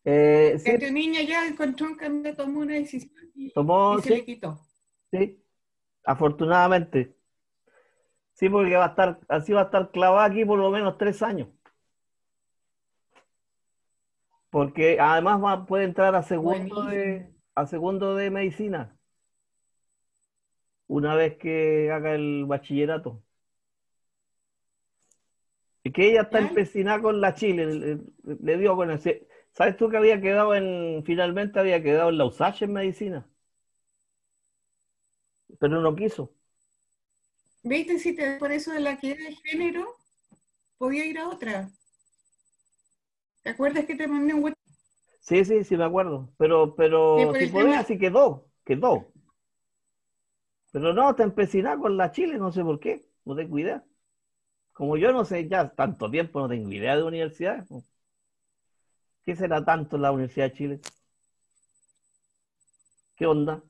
Sí, Tu niña ya encontró un cambio, tomó una decisión y tomó, se le sí, quitó. sí, afortunadamente. Sí, porque va a estar, así va a estar clavada aquí por lo menos 3 años. Porque además puede entrar Buenísimo. a segundo de medicina una vez que haga el bachillerato. Y que ella está ¿Ya? empecinada con la Chile, le dio con ese. ¿Sabes tú que había quedado finalmente había quedado en la USACH en medicina? Pero no quiso. ¿Viste? Si te por eso de la equidad de género, podía ir a otra. ¿Te acuerdas que te mandé un WhatsApp? Sí, sí, sí me acuerdo. Que Pero por si el tema, podía, sí quedó. Pero no, está empecinada con la Chile, no sé por qué, no tengo idea. Como yo no sé ya tanto tiempo, no tengo idea de universidades. Pues. ¿Qué será tanto la Universidad de Chile? ¿Qué onda?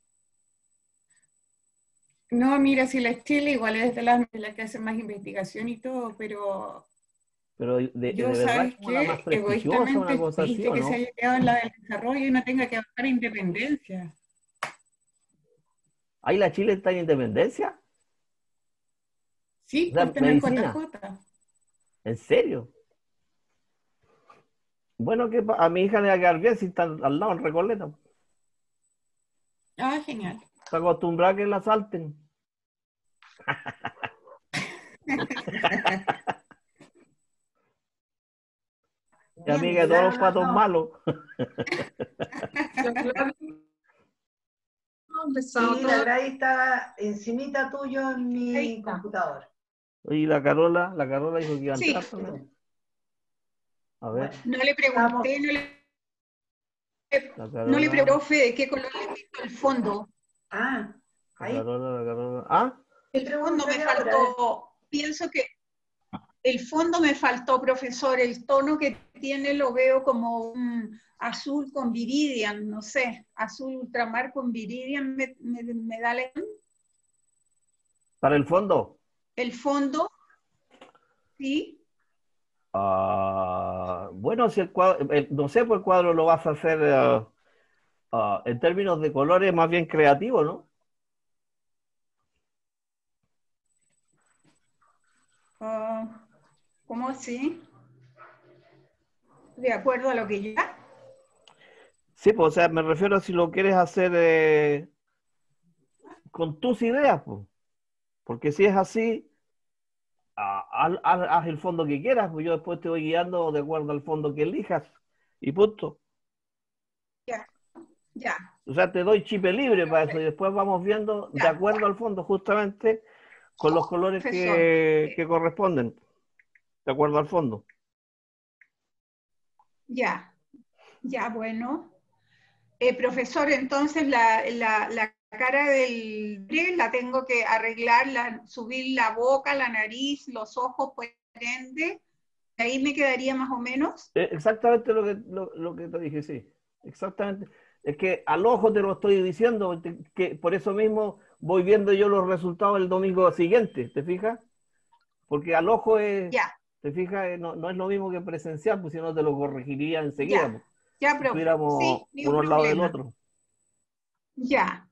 no, mira, si la Chile igual es de las que hacen más investigación y todo, pero Pero yo, de verdad es ¿sabes como la más qué? prestigiosa, una Egoístamente cosa así, triste ¿o que se no? haya quedado en la del desarrollo y no tenga que buscar independencia. ¿Ahí la Chile está en independencia? Sí, O sea, pues está en el medicina. JJ. ¿En serio? Bueno, que a mi hija le va a quedar bien si está al lado en Recoleta. Ah, genial. Está acostumbrada a que la salten. Y Bien, amiga de todos llegaron los los patos dos. malos. La Gladys ha empezado Sí, la todo. Gladys está encimita tuyo en Ahí mi está. computador. Y la Carola dijo que iba a Sí, entrar también. A ver, Bueno, no le estamos. pregunté, la no le pregunté, Carola, profe, de qué color le pinto el fondo. Ah, ahí la Carola. Ah, El fondo me pregúntale ahora. faltó, pienso que el fondo me faltó, profesor. El tono que tiene lo veo como un azul con viridian, no sé, azul ultramar con viridian me da para el fondo. el fondo, ¿sí? Bueno, si el cuadro, no sé, por el cuadro lo vas a hacer en términos de colores más bien creativo, ¿no? Ah, ¿cómo así? De acuerdo a lo que ya. Sí, pues, o sea, me refiero a si lo quieres hacer con tus ideas, pues. Porque si es así, haz el fondo que quieras, pues yo después te voy guiando de acuerdo al fondo que elijas y punto. Ya, ya, O sea, te doy chip libre para eso y después vamos viendo de ya, acuerdo al fondo justamente con los colores profesor. que corresponden, de acuerdo al fondo. Ya, ya, bueno. Profesor, entonces la cara del Gabriel la tengo que arreglar, subir la boca, la nariz, los ojos, por ende, ahí me quedaría más o menos. Exactamente lo que te dije, sí. Exactamente. Es que al ojo te lo estoy diciendo, que por eso mismo voy viendo yo los resultados el domingo siguiente, ¿te fijas? Porque al ojo es, Ya, ¿te fijas? No, no es lo mismo que presencial, pues si no te lo corregiría enseguida, ya, pues, ya, si profe. estuviéramos Sí, ni un uno al lado del problema. otro. Ya,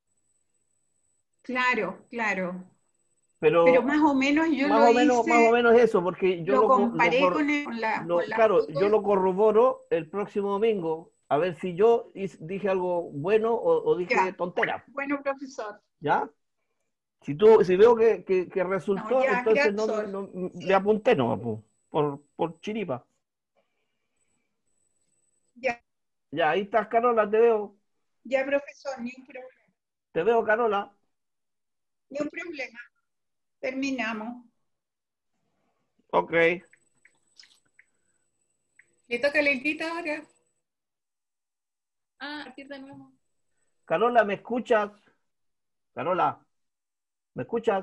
claro, claro. Pero Pero más o menos yo lo más o hice, menos eso, porque yo lo comparé con la claro, yo foto. lo corroboro el próximo domingo, a ver si yo dije algo bueno o dije Ya, tontera, bueno, profesor. ¿ya? Si veo que No, resultó, ya, entonces gracias. le Sí, apunté no, por chiripa. ya, Ya, ahí estás, Carola, ya, profesor, te veo, Carola. ni un problema. Terminamos. Ok. Le toca lentita ahora. Ah, partir de nuevo. Carola, ¿me escuchas? Carola, ¿me escuchas?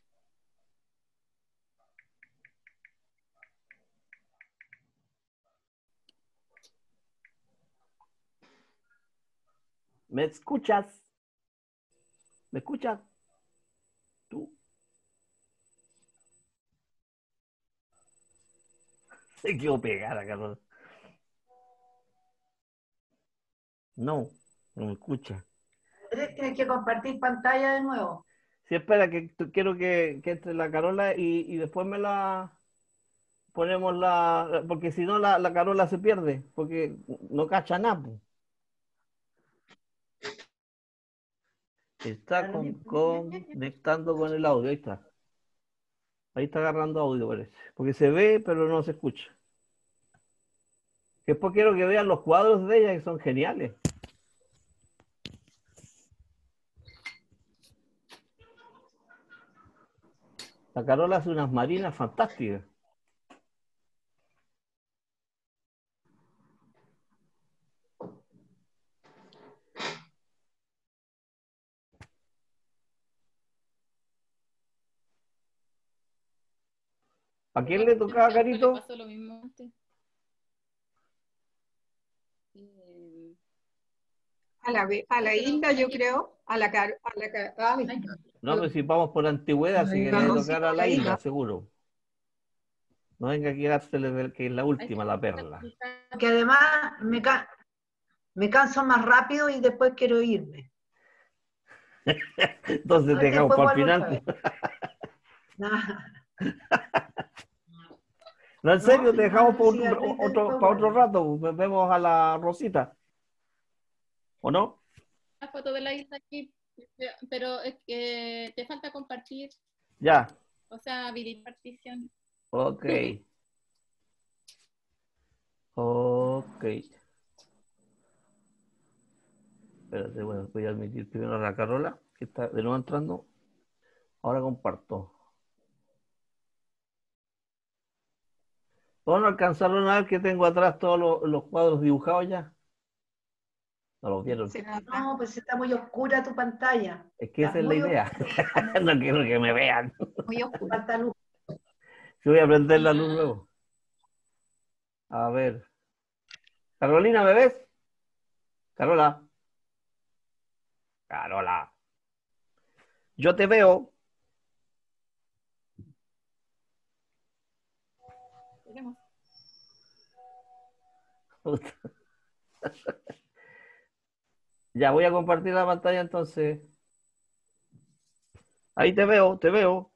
¿Me escuchas? ¿Me escuchas? Tú. Se quedó pegada, Carola. No, no me escucha. Andrés, tienes que compartir pantalla de nuevo. Sí, espera, que quiero que entre la Carola y después me la ponemos porque si no la Carola se pierde, porque no cacha nada, po. Está Da lo mismo. conectando con el audio, ahí está. Ahí está agarrando audio, parece. Porque se ve, pero no se escucha. Después quiero que vean los cuadros de ella, que son geniales. La Carola hace unas marinas fantásticas. ¿A quién le tocaba, Le Carito? pasó lo mismo antes. Eh, A la Hilda, yo creo. Ay, No, pero si vamos por antigüedad, así que le la debe tocar Rosita, a la la Hilda. isla, seguro. No venga aquí a dársele que es la ahí última, la perla. Porque además me canso más rápido y después quiero irme. Entonces No, te y dejamos después para el vuelvo final, otra vez. pues. Nah, No, en no, serio, te si dejamos no, si Andrés después para otro vuelve. rato. Vemos a la Rosita, ¿o no? la foto de la isla aquí, pero es que te falta compartir, Ya, o sea, habilitar partición. ok. Ok. Espérate, bueno, voy a admitir primero a la Carola, que está de nuevo entrando. Ahora comparto. ¿O no alcanzaron a ver que tengo atrás todos los cuadros dibujados ya? No los vieron. Se nota. No, pues está muy oscura tu pantalla. Es que esa Está es la muy idea. oscura. No quiero que me vean. Muy oscuro. Falta luz. Si voy a prender la luz luego. A ver. Carolina, ¿me ves? Carola. Carola. Yo te veo. Veremos. Ya voy a compartir la pantalla entonces. Ahí te veo, te veo.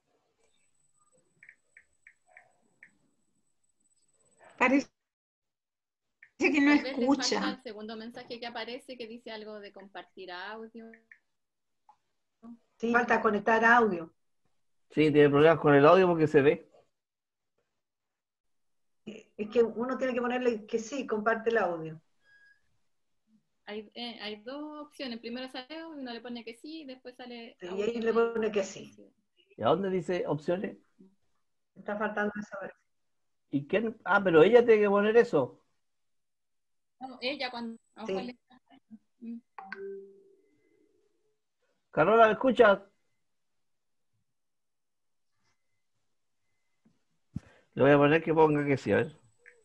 Parece que no Tal vez le falta escucha. el segundo mensaje que aparece que dice algo de compartir audio. Sí, falta conectar audio. Sí, tiene problemas con el audio porque se ve. Es que uno tiene que ponerle que sí, comparte el audio. Hay dos opciones. Primero sale audio, uno le pone que sí, y después sale Y audio. ahí le pone que sí. ¿Y a dónde dice opciones? Está faltando esa versión. ¿Y quién? Ah, pero ella tiene que poner eso. No, ella cuando a lo Sí. mejor mm. Carola, ¿me escuchas? Le voy a poner que ponga que sí, a ver.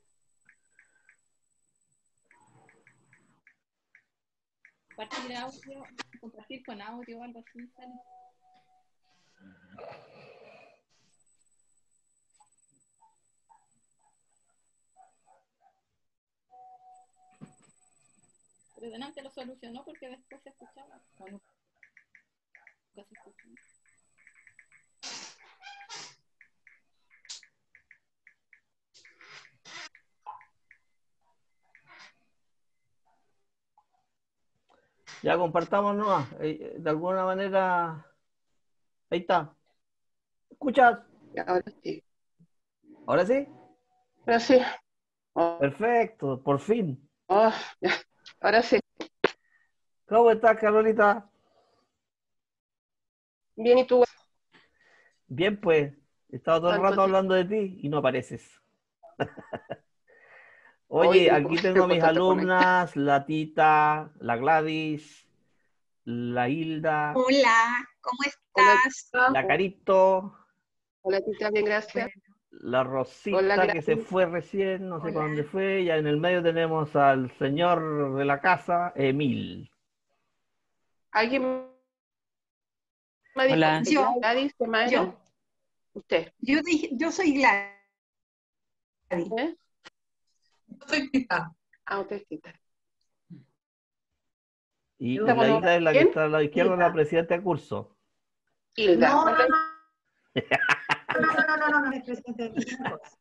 Compartir audio, compartir con audio o algo así sale. Pero delante lo solucionó porque después se escuchaba. O nunca se escuchó. Ya compartamos nomás. De alguna manera. Ahí está. ¿Escuchas? Ahora sí. ¿Ahora sí? Ahora sí. Oh, Perfecto, por fin. oh, ya. Ahora sí. ¿Cómo estás, Carolita? Bien, ¿y tú? Bien, pues. He estado todo el Tanto rato tiempo. hablando de ti y no apareces. Oye, Hoy aquí tengo a me mis costaste conectar. alumnas, la Tita, la Gladys, la Hilda, Hola, ¿cómo Hola, estás? tita. la Carito, Hola, tita, bien, gracias. la Hola, Rosita que se Gladys. fue recién, no sé para Hola. dónde fue. Ya en el medio tenemos al señor de la casa, Emil. ¿Alguien me dijo Hola, que Yo, Gladys se llama yo, ella? Usted. yo soy Gladys. ¿Eh? Soy Tita. Ah, usted es tita. Y Yo- la Estamos- Hilda es la que ¿Quién? está a la izquierda, la Hilda. presidenta de curso. Hilda. No, no, no es presidente de ninguna cosa.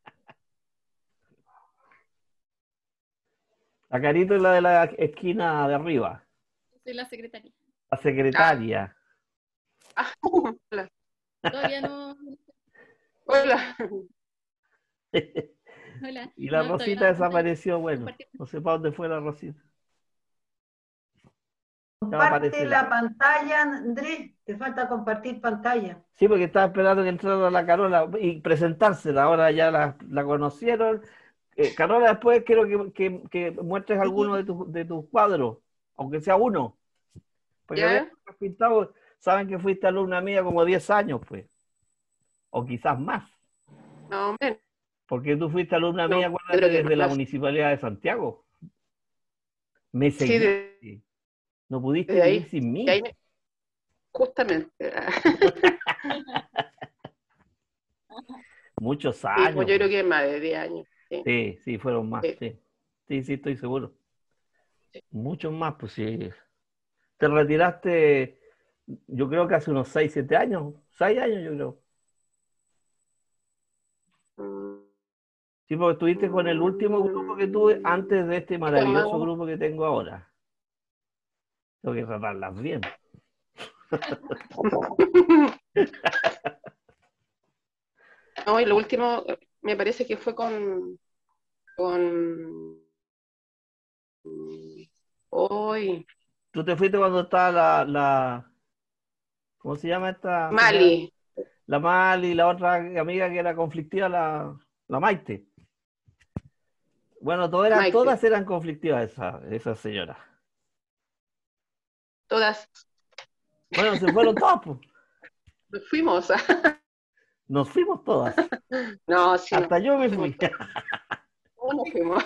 La Carito es la de la esquina de arriba, Soy la secretaria. la secretaria. Hola. Todavía no. Hola. Hola. Y la No, todavía Rosita no desapareció, bueno, compartir. no sé para dónde fue la Rosita. Ya va a Comparte aparecer. la pantalla, Andrés. Te falta compartir pantalla. Sí, porque estaba esperando que entrara la Carola y presentársela. Ahora ya la conocieron. Carola, después quiero que muestres alguno de tus cuadros, aunque sea uno. Porque ¿Ya? vean los pintados, saben que fuiste alumna mía como 10 años, pues. O quizás más. No, menos. Porque tú fuiste alumna No, mía, yo acuérdate, creo que desde la más. Municipalidad de Santiago. Me Sí, seguiste. No pudiste desde vivir ahí. sin mí. Y ahí justamente. Muchos Sí, años. pues yo creo Pues. que más de 10 años. Sí. Sí, sí, fueron más. Sí. Sí, sí, sí, estoy seguro. Sí. Muchos más, pues sí. Te retiraste, yo creo que hace unos 6 7 años. 6 años, yo creo. Mm, Sí, porque estuviste con el último grupo que tuve antes de este pues, más maravilloso o menos. grupo que tengo ahora. Tengo que tratarlas bien. No, y lo último me parece que fue con hoy, Tú te fuiste cuando estaba ¿cómo se llama esta señora? Mali. La Mali y la otra amiga que era conflictiva, la Maite. Bueno, Maite. todas eran conflictivas esas señoras. Todas Bueno, se fueron todas, pues. nos fuimos. Nos fuimos todas. No, sí, Hasta yo me fuimos fui. todas. No, nos fuimos.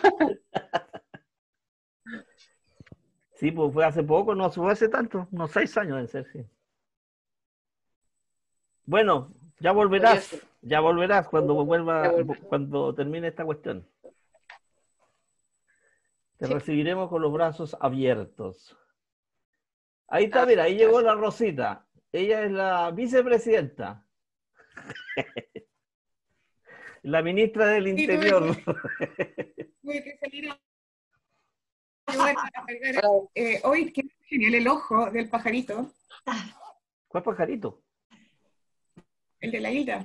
Sí, pues fue hace poco, no fue hace tanto, unos 6 años de ser, sí. Bueno, Podría ser. ya volverás cuando Ya vuelvo. cuando termine esta cuestión. Te Sí. recibiremos con los brazos abiertos. Ahí está, Ah, mira, ahí llegó la gracias. Rosita. Ella es la vicepresidenta, la ministra del Sí, Interior. tuve que salir a ayudar a cargar. Hola. Hoy, qué genial el ojo del pajarito, ¿Cuál pajarito? el de la Hilda.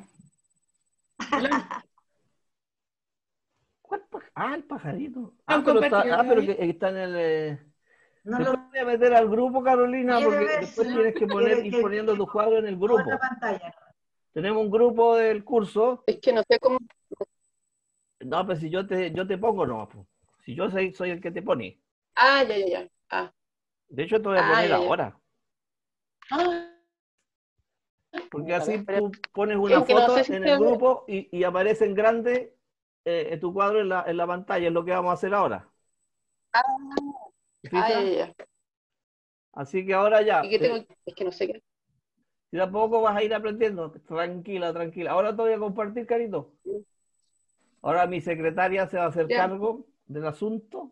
El pajarito. Han Pero compartido, pero ¿no? que está en el... No Después lo voy a meter al grupo, Carolina, quiere porque ver, después si no tienes que quiere ir que poniendo tus cuadros en el otra grupo. pantalla. Tenemos un grupo del curso. Es que no sé cómo. No, pero si yo te pongo nomás, po. Si yo soy el que te pone. Ah, ya, ya, ya. Ah, De hecho, te voy a poner ya, ya. ahora. Ah, Porque a así ver, espera. tú pones una Es que no foto sé si en se el ve. grupo y aparece en grande tu cuadro en la pantalla. Es lo que vamos a hacer ahora. Ah, ¿Te ya, fijas? ya. Así que ahora ¿Y ya. qué tengo? Es que no sé qué. Si tampoco vas a ir aprendiendo. Tranquila, tranquila. Ahora te voy a compartir, Carito. Ahora mi secretaria se va a hacer Ya. cargo del asunto.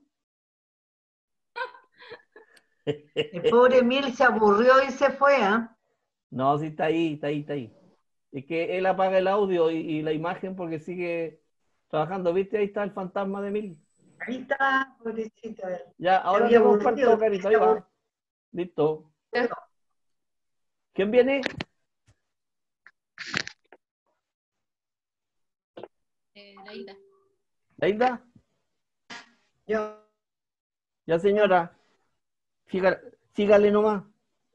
El pobre Emil se aburrió y se fue, ¿ah? No, sí está ahí, está ahí, está ahí. Es que él apaga el audio y la imagen porque sigue trabajando. ¿Viste? Ahí está el fantasma de Mil. Ahí está, pobrecito. Ya, Se ahora había te comparto, aburrido. Carito. Ahí va. Listo. Ya. ¿Quién viene? La Hilda. ¿Hilda? Yo, Ya, señora. Sígale nomás.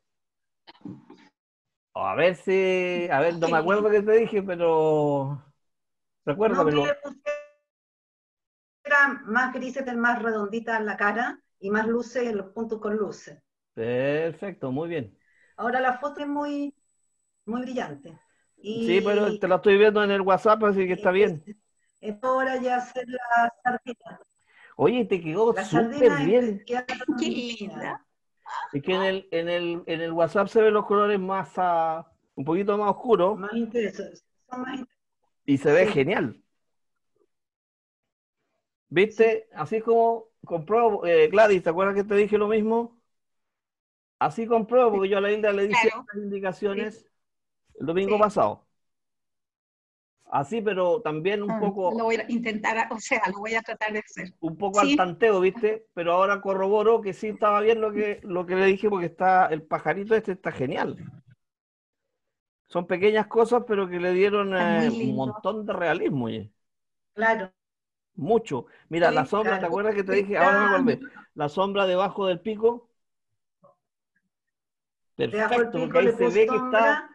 A ver si... A ver, no me acuerdo qué te dije, pero... no, que Recuérdamelo. le pusiera más grises, más redonditas en la cara y más luces en los puntos con luces. Perfecto, muy bien. Ahora la foto es muy, muy brillante. Sí, pero Y te la estoy viendo en el WhatsApp, así que está bien. es hora ya hacer la sardina. Oye, te quedó La súper sardina bien. queda Qué linda. Es que en el WhatsApp se ven los colores más un poquito más oscuros más interesantes. Son más y se ve sí. genial. ¿Viste? Así como compró Gladys, ¿te acuerdas que te dije lo mismo? Así compruebo, porque yo a la Hilda le di Claro. ciertas indicaciones el domingo Sí. pasado. Así, pero también un Lo poco voy a intentar, o sea, lo voy a tratar de hacer. al Sí. tanteo, ¿viste? Pero ahora corroboró que sí estaba bien lo que le dije, porque el pajarito este está genial. Son pequeñas cosas, pero que le dieron Está muy un lindo. montón de realismo, oye. Claro. Mucho. Mira, Sí, la sombra, ¿te claro. acuerdas que te dije? Ahora me acordé. La sombra debajo del pico. Debajo del Perfecto, porque pico ahí le se puse ve que sombra.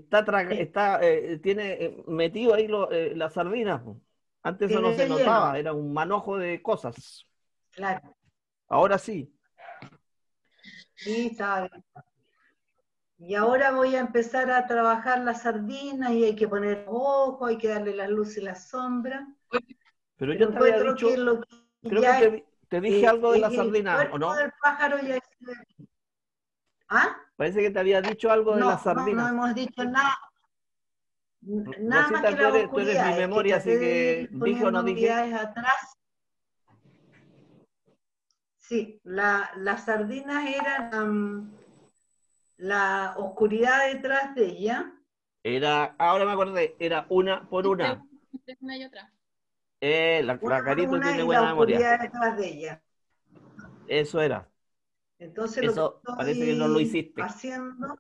tiene metido ahí las sardinas. Po. Antes eso no Tiene se lleno. notaba, era un manojo de cosas. Claro. Ahora sí. Sí, está bien. Y ahora voy a empezar a trabajar la sardina y hay que poner ojo, hay que darle la luz y la sombra. Pero Pero yo te había encuentro que dicho, lo que creo que ya te dije algo de la es el sardina, ¿o cuerpo no? del pájaro ya es... ¿Ah? Parece que te había dicho algo de la No sardina. hemos dicho nada. Nada más que Rosita, las tú eres mi oscuridades, que memoria, así traté de que ir dije o poniendo no dije. oscuridades atrás. Sí, las sardinas eran la oscuridad detrás de ella. Ahora me acordé, era una por una. Entre una y otra. Una La por Carito una tiene y la buena memoria. oscuridad detrás de ella. Eso era. Entonces lo que Eso parece que no lo estoy hiciste. haciendo,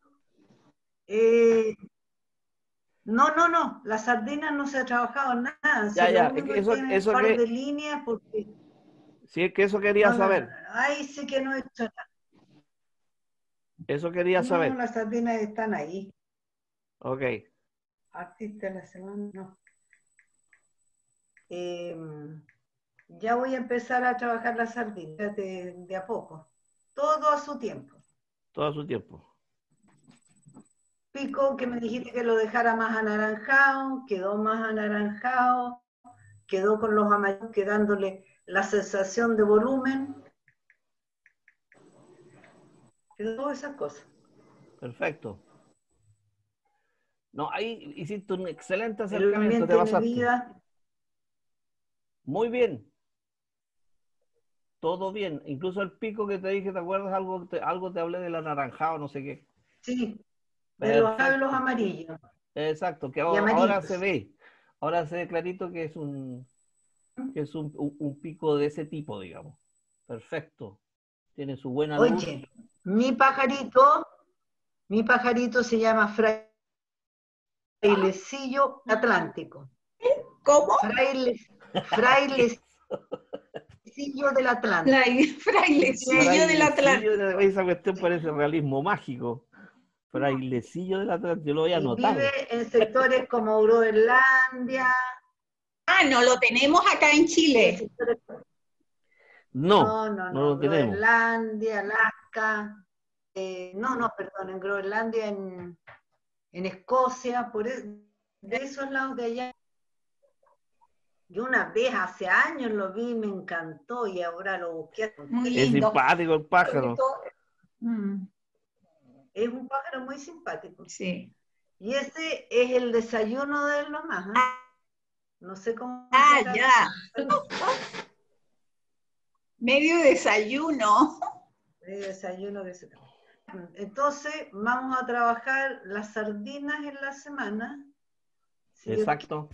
no, las sardinas no se ha trabajado nada, Ya, si lo ya, es único que que tiene es un par de líneas, porque si es que eso quería saber. ahí sí que no he hecho nada. Eso quería No, saber. las sardinas están ahí. Ok. Artista de la semana, no. Ya voy a empezar a trabajar las sardinas de a poco. Todo a su tiempo. Todo su tiempo. Pico, que me dijiste que lo dejara más anaranjado, quedó más anaranjado, quedó con los amarillos, quedándole la sensación de volumen. Quedó todas esas cosas. Perfecto. No, ahí hiciste un excelente Él acercamiento, también te tiene pasaste. vida. Muy bien. Todo bien. Incluso el pico que te dije, ¿te acuerdas? Algo te hablé del anaranjado, no sé qué. Sí, de los Perfecto. amarillos Exacto, que y ahora se amarillos. ve. Ahora se ve clarito que es un pico de ese tipo, digamos. Perfecto. Tiene su buena luz. Oye, mi pajarito se llama frailecillo atlántico. ¿Cómo? Frailecillo del Atlántico. Frailecillo del Atlántico. Frailecillo, esa cuestión parece realismo mágico. Frailecillo del Atlántico, yo lo voy a Y anotar. vive en sectores como Groenlandia. Ah, no lo tenemos acá en Chile. No lo tenemos. Groenlandia, Alaska. Perdón, en Groenlandia, en Escocia, de esos lados de allá. Yo una vez hace años lo vi, me encantó y ahora lo busqué. Muy Es lindo. simpático el pájaro. Es un pájaro muy simpático. Sí. Y ese es el desayuno de él nomás. ¿Eh? No sé cómo. Ya. Medio desayuno. Medio desayuno que se... Entonces, vamos a trabajar las sardinas en la semana. ¿Sí? Exacto.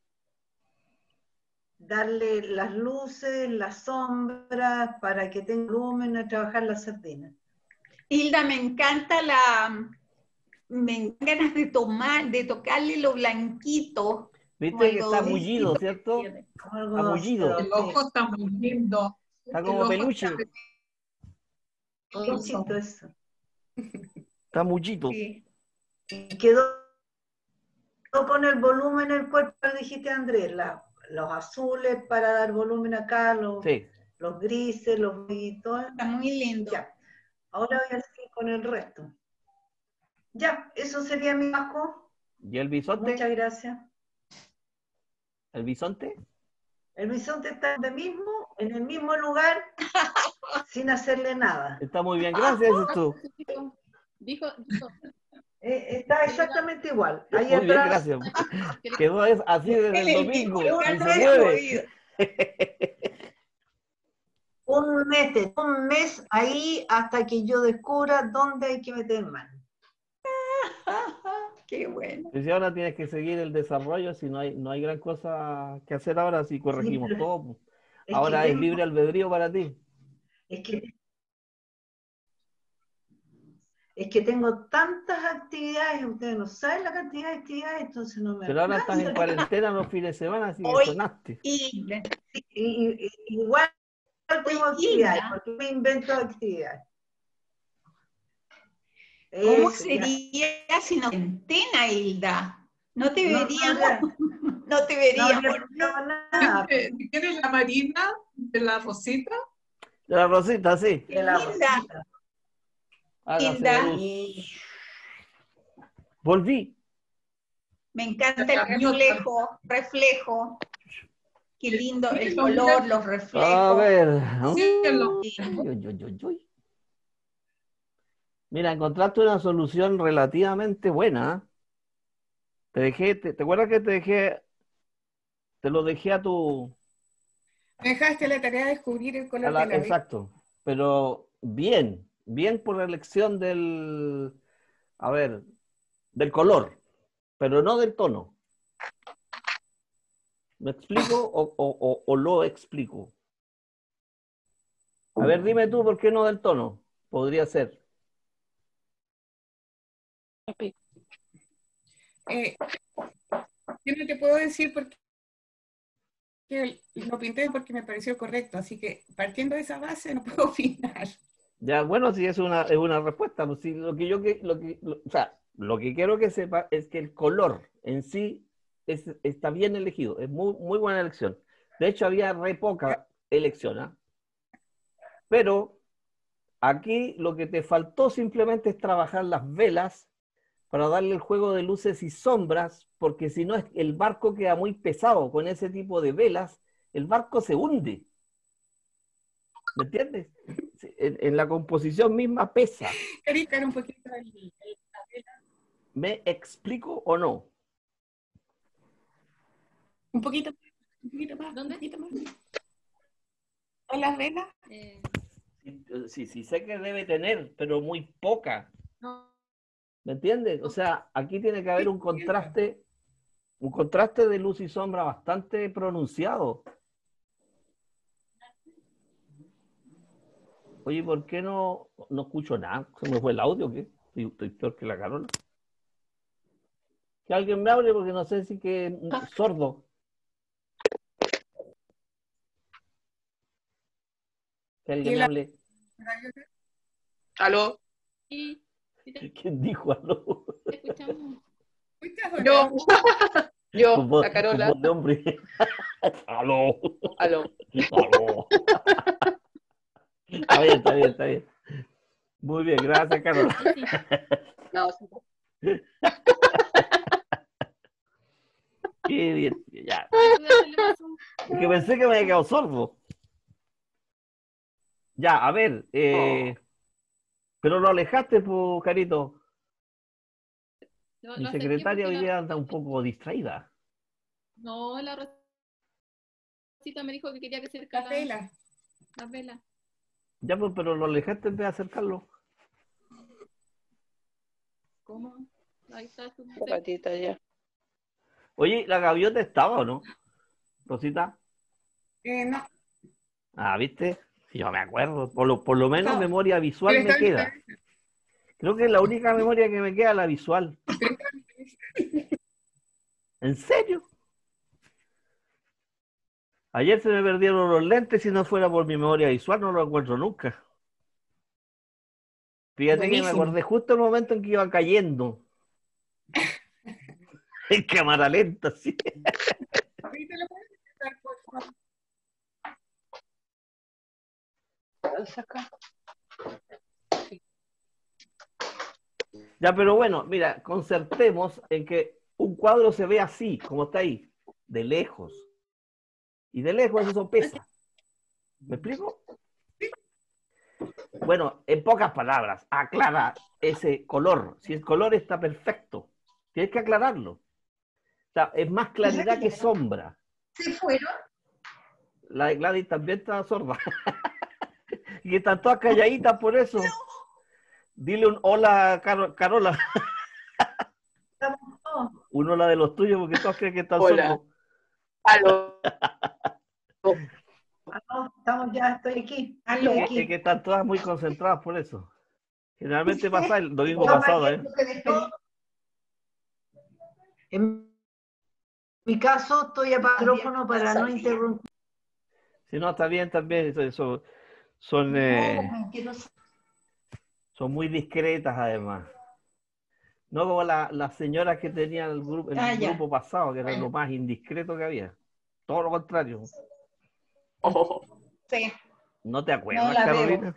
Darle las luces, las sombras, para que tenga volumen a trabajar las sardinas. Hilda, me encanta me ganas de tocarle lo blanquito. Viste que está mullido, ¿cierto? Está mullido. El ojo está muy lindo. Está como peluche. Peluchito eso. Está mullito. Sí. Y quedó con el volumen el cuerpo, dijiste Andrés, los azules para dar volumen acá, los grises, los brillitos. Está muy lindo. Ya. Ahora voy a seguir con el resto. Ya, eso sería mi trabajo. ¿Y el bisonte? Muchas gracias. ¿El bisonte? El bisonte está en el mismo lugar, sin hacerle nada. Está muy bien, gracias, tú. Dijo. Está exactamente igual. Ahí muy bien, atrás. gracias. Quedó así desde el domingo. Y se mueve. un mes ahí hasta que yo descubra dónde hay que meter mano. Qué bueno. Y si ahora tienes que seguir el desarrollo, si no hay gran cosa que hacer ahora, si corregimos pero todo, pues. Es Ahora que es libre albedrío para ti. es que, es que tengo tantas actividades, ustedes no saben la cantidad de actividades, entonces no me Pero ahora estás en alcanza. cuarentena los fines de semana, así que Hoy, sonaste. y Igual tengo Oye, actividades, Hilda. porque me invento actividades. ¿cómo Eso, ya. sería sin cuarentena, Hilda? No te No, veríamos, no te no veríamos. habría pasado nada. ¿Quién es la Marina de la Rosita? De la Rosita, sí. Qué De la linda, Rosita. Hágase Hilda. luz. Y Volví. Me encanta el reflejo. Qué lindo el Mírenlo, color, mira. los A reflejos. ver. Síguelo. Sí. Uy. Mira, encontraste una solución relativamente buena. ¿Te acuerdas que te lo dejé a tu, Me dejaste la tarea de descubrir el color de la vida. exacto, pero bien por la elección del color, pero no del tono. ¿Me explico o lo explico? A ver, dime tú por qué no del tono. Podría ser. Yo no te puedo decir por qué lo pinté porque me pareció correcto, así que partiendo de esa base no puedo opinar. Ya, bueno, si es una respuesta, pues sí, lo que quiero que sepa es que el color en sí está bien elegido, es muy buena elección. De hecho, había re poca elección, ¿ah? Pero aquí lo que te faltó simplemente es trabajar las velas para darle el juego de luces y sombras, porque si no, el barco queda muy pesado con ese tipo de velas, el barco se hunde. ¿Me entiendes? En la composición misma pesa. Quería tocar un poquito la vela. ¿Me explico o no? Un poquito más. ¿Dónde? Un poquito más. ¿Con las velas? Sí, sé que debe tener, pero muy poca. No. ¿Me entiendes? O sea, aquí tiene que haber un contraste de luz y sombra bastante pronunciado. Oye, ¿por qué no escucho nada? ¿Se me fue el audio o qué? Estoy peor que la Carola. Que alguien me hable porque no sé si que sordo. Que alguien me hable. ¿Aló? Sí, sí te ¿Quién dijo aló? escuchamos. Yo. Yo, Con voz, la Carola. con voz de hombre. Aló. Aló. Aló. Está bien. Muy bien, gracias, Carola. Sí. No, Qué bien, ya. Ayúdate, le pasó. Es que pensé que me había quedado sordo. Ya, a ver, pero lo alejaste, pues, Carito. Mi Lo acerqué secretaria porque hoy día anda un poco distraída. No, la Rosita me dijo que quería que se acercara Las velas. las velas. Ya, pues, pero lo alejaste en vez de acercarlo. ¿Cómo? Ahí está su ratita ya. Oye, ¿la gaviota estaba o no? Rosita. No. Ah, ¿viste? Sí, yo me acuerdo. Por lo menos Estaba. memoria visual Pero me está en mi queda. cabeza. Creo que es la única memoria que me queda la visual. ¿En serio? Ayer se me perdieron los lentes, si no fuera por mi memoria visual no lo encuentro nunca. Fíjate que me Buenísimo. acordé justo el momento en que iba cayendo. En cámara lenta, sí. Ahorita lo puedes empezar, por favor. Saca. Ya, pero bueno, mira, concertemos en que un cuadro se ve así, como está ahí, de lejos. Y de lejos eso pesa. ¿Me explico? Bueno, en pocas palabras, aclara ese color. Si el color está perfecto, tienes que aclararlo. O sea, es más claridad que sombra. ¿Se fueron? La de Gladys también está sorda. que están todas calladitas por eso. Dile un hola, Carola. Estamos todos. Un hola de los tuyos, porque todos creen que están Hola. sordos. Aló. Ah, no, estamos ya, estoy aquí. Aló. Estoy Es que aquí. están todas muy concentradas por eso. Generalmente pasa el domingo Yo, pasado, ¿eh? Tengo que despedir. En mi caso, estoy a micrófono para no interrumpir. Si no, está bien también. Son, No, quiero son muy discretas además. No como las señoras que tenían el Ah, ya. grupo pasado, que era lo más indiscreto que había. Todo lo contrario. Sí. ¿No te acuerdas, No la Carolina?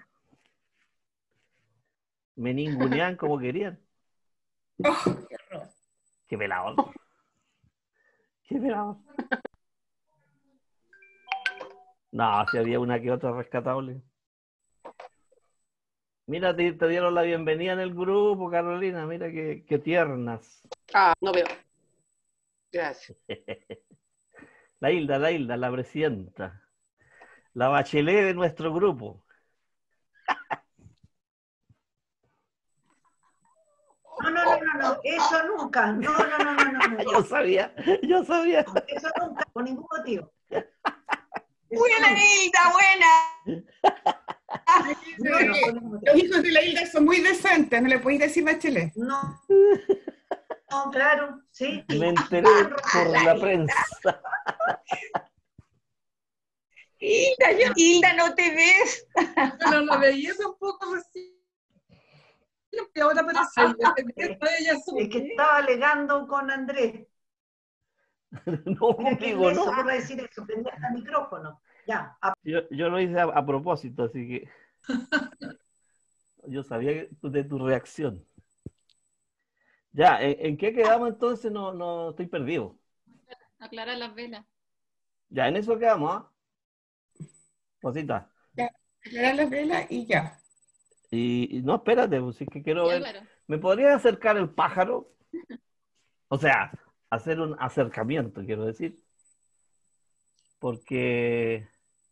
Me ninguneaban como querían. Oh, qué horror. Qué pelado. Qué pelado. No, si había una que otra rescatable. Mira, te dieron la bienvenida en el grupo, Carolina. Mira qué tiernas. Ah, no veo. Gracias. La Hilda, la presidenta. La Bachelet de nuestro grupo. No, eso nunca. No. Yo sabía. Eso nunca, por ningún motivo. Eso Buena, nunca. Hilda, buena. No, por ningún motivo. Los hijos de la Hilda son muy decentes, no le podéis decir Bachelet. No, claro, sí. Me enteré por la prensa. Hilda, no te ves. No lo veía tampoco recién. Que ahora apareció. Es que estaba alegando con Andrés. No, Mira qué conmigo, leso no. por decir eso, prendía el micrófono. Ya, Yo lo hice a propósito, así que yo sabía de tu reacción. Ya, ¿en qué quedamos entonces? No estoy perdido. Aclarar las velas. Ya, en eso quedamos, ¿ah? Rosita. Aclarar las velas y ya. Y no, espérate, pues sí que quiero Ya, ver. claro. ¿Me podría acercar el pájaro? O sea, hacer un acercamiento, quiero decir. Porque...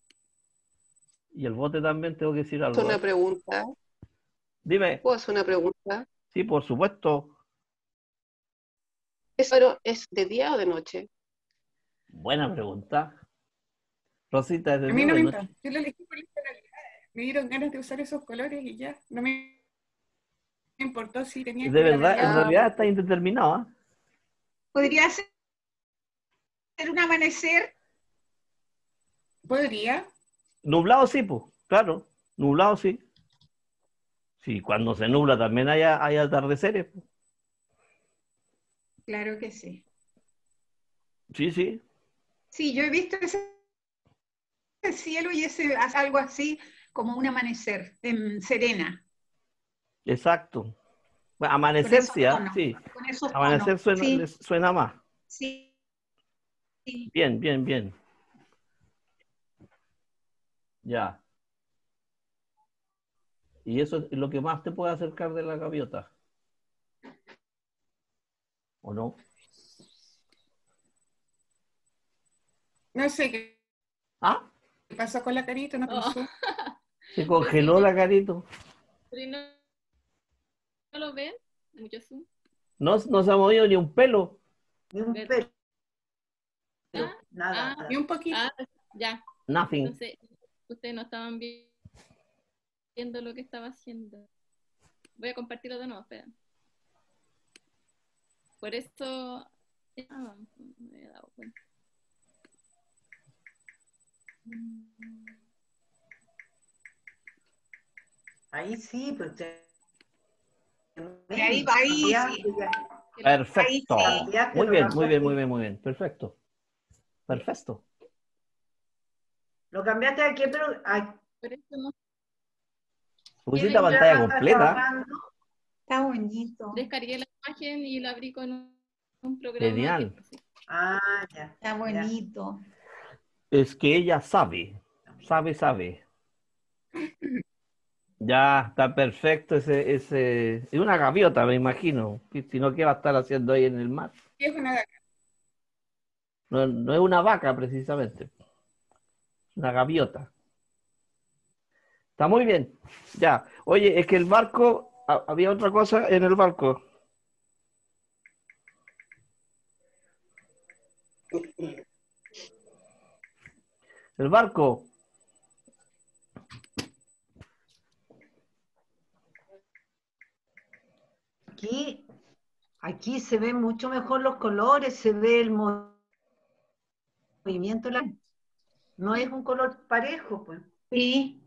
Y el bote también tengo que decir Es algo. una pregunta. Dime. ¿Puedo hacer una pregunta? Sí, por supuesto. ¿Eso es de día o de noche? Buena pregunta. Rosita, ¿es de A mí día o no de me noche? importa. Yo lo elegí por las tonalidades. Me dieron ganas de usar esos colores y ya. No me importó si tenía De que ver verdad, en Ah, realidad está indeterminado, ¿ah? Podría ser un amanecer. Podría. Nublado sí, pues, claro. Nublado sí. Sí, cuando se nubla también hay atardeceres, pues. Claro que sí. Sí, sí. Sí, yo he visto ese cielo y ese algo así como un amanecer en Serena, Exacto. Bueno, con amanecer esos sí, ¿ah? tonos, Sí. con esos Amanecer tonos. Sí, les suena más. sí, sí. Bien. Ya. Y eso es lo que más te puede acercar de la gaviota. ¿O no? No sé qué Ah, pasó con la carita, no Oh. cruzó. se congeló la carito. Pero ¿y no lo ven? Mucho zoom. No se ha movido ni un pelo. ni un Ver- pelo. Ah, Nada. Y un poquito. Ah, ya. Nothing. Entonces, ustedes no estaban viendo lo que estaba haciendo. Voy a compartirlo de nuevo, espera. Por eso... Ah, no me había dado cuenta. Ahí sí, pues. Ahí sí. Perfecto. Ahí sí. Muy bien. Perfecto. Lo cambiaste aquí, pero Por eso no Pusiste Tiene- pantalla está completa. trabajando. Está bonito. descargué la imagen y la abrí con un programa. Genial. Ah, ya. Está bonito. Es que ella sabe. Ya está perfecto ese. Es una gaviota, me imagino. Si no, ¿qué va a estar haciendo ahí en el mar? Sí, es una vaca. No es una vaca, precisamente. Es una gaviota. Está muy bien. Ya. Oye, es que el barco, había otra cosa en el barco. El barco. Aquí se ven mucho mejor los colores, se ve el movimiento, no es un color parejo, pues. Sí,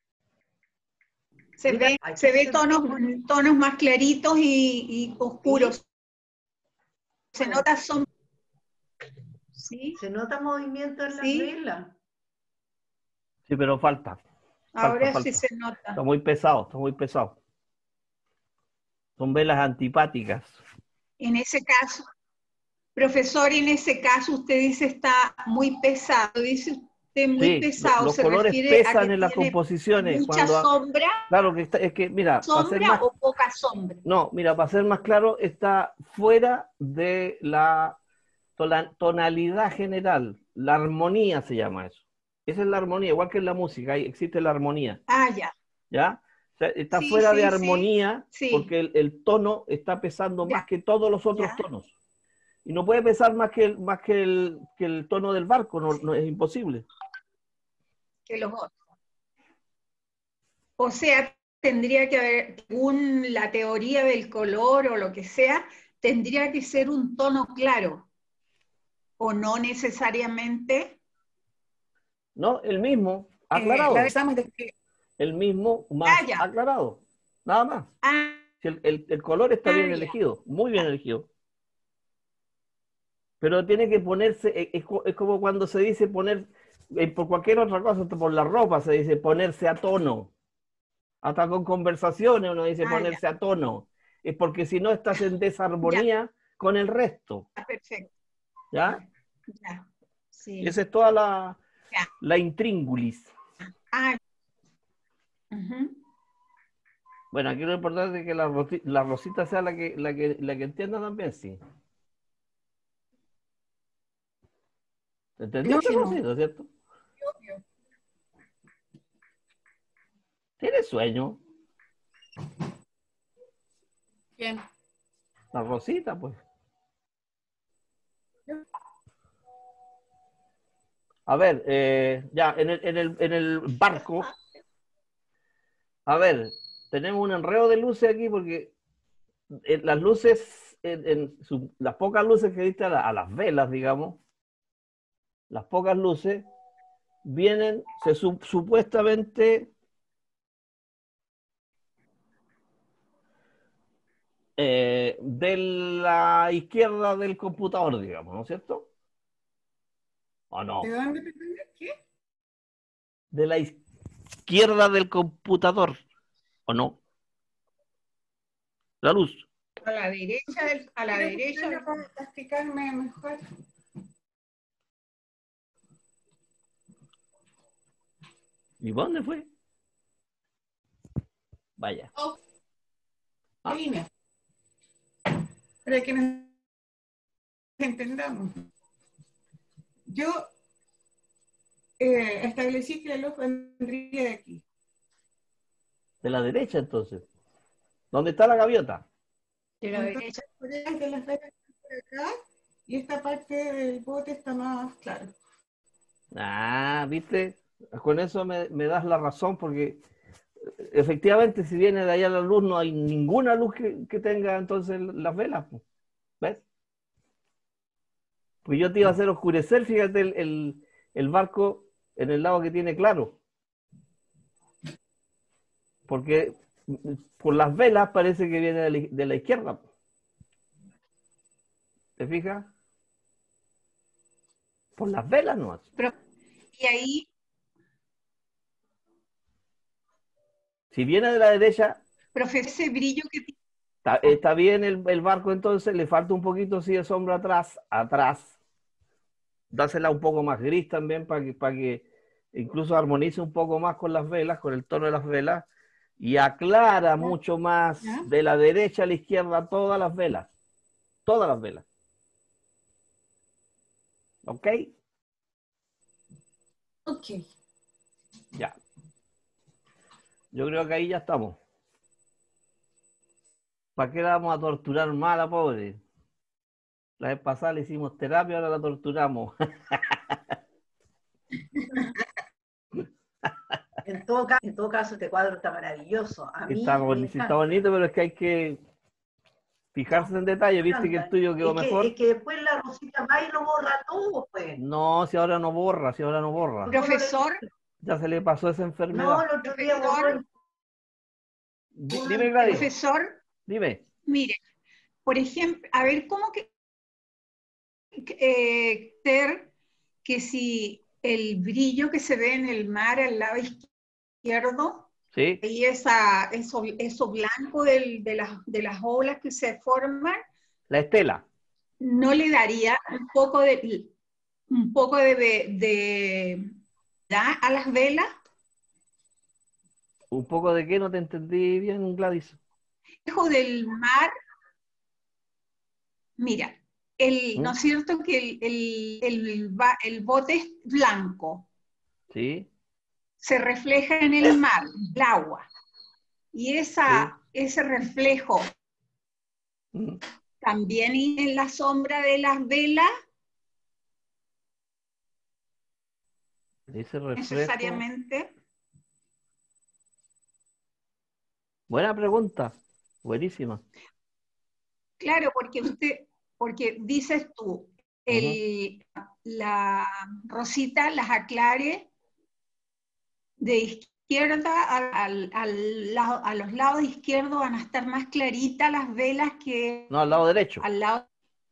Mira, se aquí ve se tonos más claritos y oscuros. Se nota sombra. Sí, se nota movimiento en las sí, velas. Sí, pero falta. ahora sí Falta. se nota. Está muy pesado, está muy pesado. Son velas antipáticas. En ese caso, profesor, en ese caso usted dice está muy pesado. Dice usted muy Sí, pesado, los ¿se colores refiere a que pesan en las tiene composiciones. mucha sombra, Claro que es que, mira, para ser más, o poca sombra? no, mira, para ser más claro, está fuera de la tonalidad general. La armonía se llama eso. Esa es la armonía, igual que en la música, ahí existe la armonía, Ah, ya. ¿ya? O sea, está Sí, fuera de sí, armonía sí. porque el tono está pesando más Ya, que todos los otros ya. tonos. Y no puede pesar que el tono del barco, no es imposible. Que los otros. O sea, tendría que haber, según la teoría del color o lo que sea, tendría que ser un tono claro, o no necesariamente. No, el mismo, La aclarado. avisamos de que El mismo Ah, más ya. aclarado. Nada más. Ah, Si el color está bien ya. elegido, muy bien elegido. Pero tiene que ponerse, es como cuando se dice poner, por cualquier otra cosa, por la ropa se dice ponerse a tono. Hasta con conversaciones uno dice Ah, ya. ponerse a tono. Es porque si no estás en Ya, desarmonía con el resto. perfecto. ¿Ya? Ya. Sí. Esa es toda la, Ya. la intríngulis. Ah, ujú. Bueno, aquí lo importante es que la Rosita sea la que entienda también, sí. no, ¿Entendiste, si no, Rosita, cierto? obvio. ¿Tienes sueño? Bien. La Rosita, pues. A ver, ya, en el barco, a ver, tenemos un enredo de luces aquí porque las luces, las pocas luces que diste a las velas, digamos, las pocas luces, vienen, supuestamente, de la izquierda del computador, digamos, ¿no es cierto? ¿O ¿De no? dónde pretende? ¿Qué? De la izquierda del computador, ¿o no? La luz. A la Quiero derecha escucharlo para explicarme mejor. ¿Y dónde fue? Vaya. Oh, Ah. ¿qué línea? Para que nos entendamos. Yo establecí que la luz vendría de aquí. De la derecha, entonces. ¿Dónde está la gaviota? de la derecha. Entonces, por ahí de las velas por acá, y esta parte del bote está más claro. Ah, ¿viste? Con eso me das la razón, porque efectivamente, si viene de allá la luz, no hay ninguna luz que tenga entonces las velas, pues. ¿Ves? Pues yo te iba a hacer oscurecer, fíjate, el barco en el lado que tiene claro. Porque por las velas parece que viene de la izquierda. ¿Te fijas? Por las velas no. Y ahí, Si viene de la derecha, profesor, ese brillo que tiene. está bien el barco, entonces le falta un poquito así de sombra atrás. Dásela un poco más gris también para que incluso armonice un poco más con las velas, con el tono de las velas, y aclara mucho más ¿Ya? de la derecha a la izquierda todas las velas. Todas las velas. ¿Ok? Ok. Ya. Yo creo que ahí ya estamos. ¿Para qué la vamos a torturar más a la pobre? La vez pasada le hicimos terapia, ahora la torturamos. En todo caso, este cuadro está maravilloso. A mí Está me bonito, sí, está encanta. bonito, pero es que hay que fijarse en detalle. ¿Viste que el tuyo quedó mejor? Es que después la Rosita May lo borra todo, pues. No, si ahora no borra, si ahora no borra. Profesor, Ya se le pasó esa No, enfermedad. el otro día borró el... Dime, Gladys, profesor, dime. mire, por ejemplo, a ver, ¿cómo que ser que si el brillo que se ve en el mar al lado izquierdo, ¿Sí? y eso blanco de las olas que se forman, La estela. ¿no le daría un poco de a las velas? ¿Un poco de qué? No te entendí bien, Gladys. Debajo del mar, mira, ¿no es cierto que el bote es blanco? Sí, Se refleja en el mar, el agua. Y ese reflejo Mm. también en la sombra de las velas, Ese reflejo. necesariamente. Buena pregunta. Buenísima. Claro, porque dices tú, la rosita las aclare de izquierda a los lados izquierdos van a estar más claritas las velas que No, al lado derecho. al lado.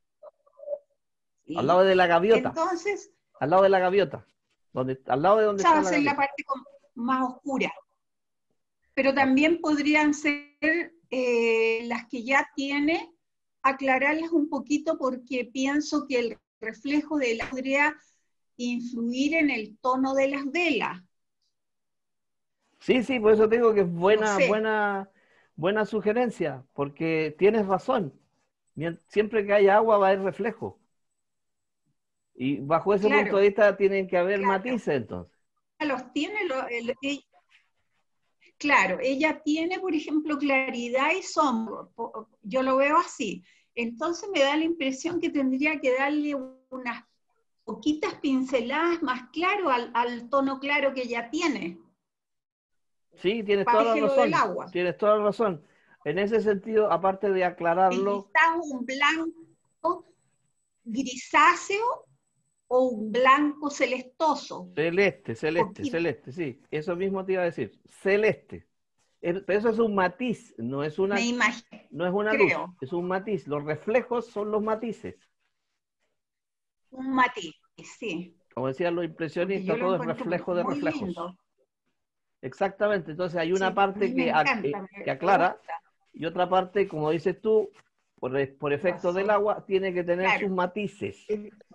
Al lado de la gaviota. Entonces, Al lado de la gaviota. Al lado de donde esa va está a la ser la gaviota. parte más oscura. Pero también podrían ser las que ya tiene, aclararlas un poquito porque pienso que el reflejo de la podría influir en el tono de las velas. Sí, sí, por eso te digo que es buena, No sé. buena sugerencia, porque tienes razón. Siempre que haya agua va a haber reflejo. Y bajo ese Claro, punto de vista tienen que haber claro. matices entonces. Los tiene, claro, ella tiene, por ejemplo, claridad y sombra. Yo lo veo así. Entonces me da la impresión que tendría que darle unas poquitas pinceladas más claro al tono claro que ella tiene. Sí, tienes toda la Paréjelo del razón. agua. Tienes toda la razón. En ese sentido, aparte de aclararlo, Quizás un blanco grisáceo o un blanco celestoso. celeste, Poquito. sí. Eso mismo te iba a decir. Celeste. Pero eso es un matiz, no es una, Me imagino, no es una luz, creo. es un matiz. Los reflejos son los matices. Un matiz, sí. Como decían los Porque impresionistas, yo lo todo es encuentro reflejo de muy reflejos. lindo. Exactamente, entonces hay una Sí, a parte mí me encanta, que me aclara gusta. y otra parte, como dices tú, por efecto del agua, tiene que tener Claro. sus matices.